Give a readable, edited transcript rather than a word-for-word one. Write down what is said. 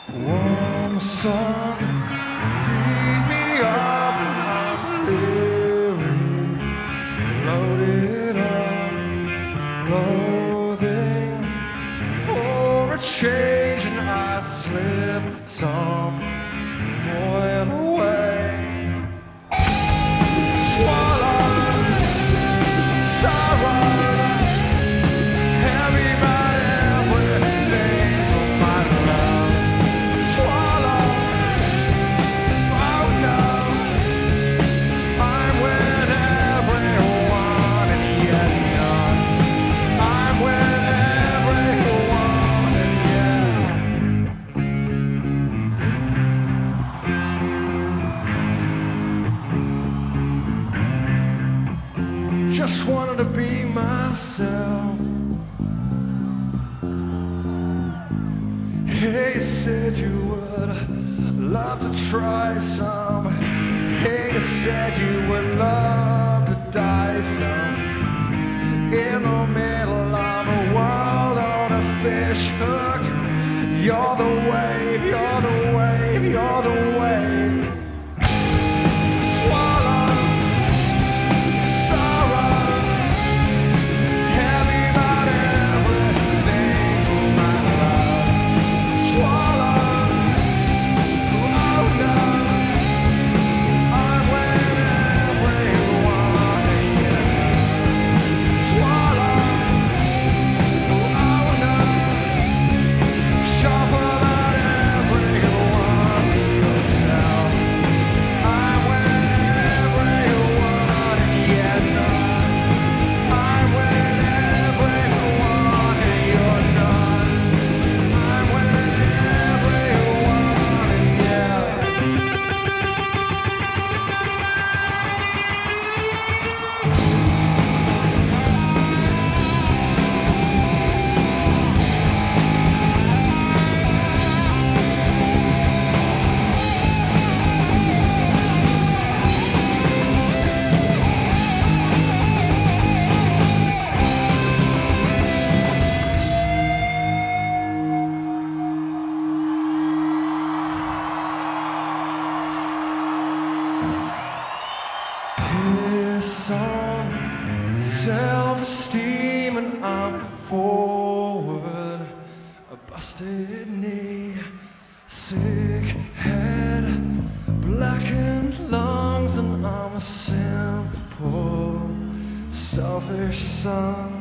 Warm sun, feed me up, I'm weary, loaded up, loathing for a change, and I slip some boil away. Swallow, sorrow, heavy by everything of my love. Swallow, oh no, I'm with everyone and yet none. I'm with everyone and yet just wanted to be myself. Hey, you said you would love to try some. Hey, you said you would love to die some. In the middle of a world on a fish hook. You're the wave, you're the wave, you're the wave. Swallow, sorrow, heavy about everything, my love. Swallow, oh no, I'm with everyone again. Swallow, oh no, sharp about everyone yourself. I'm with everyone and yet none. I'm with everyone and you're none. I'm with everyone and yet. Kiss on self-esteem and I'm forward. A busted knee, sick head, blackened lungs, and I'm a simple, selfish son.